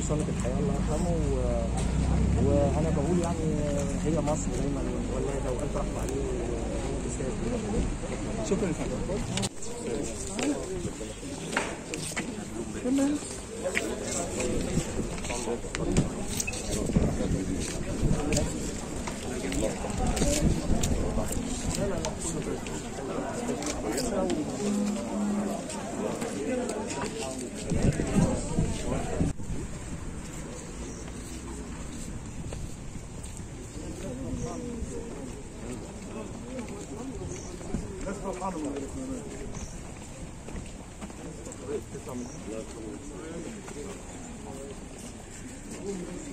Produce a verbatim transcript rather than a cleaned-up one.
صنة الحياة الله يرحمه. وانا بقول يعني هي مصر دايما ولاده والف رحمه عليه ومثال. شكرا لحضرتك. تمام. سبحان الله.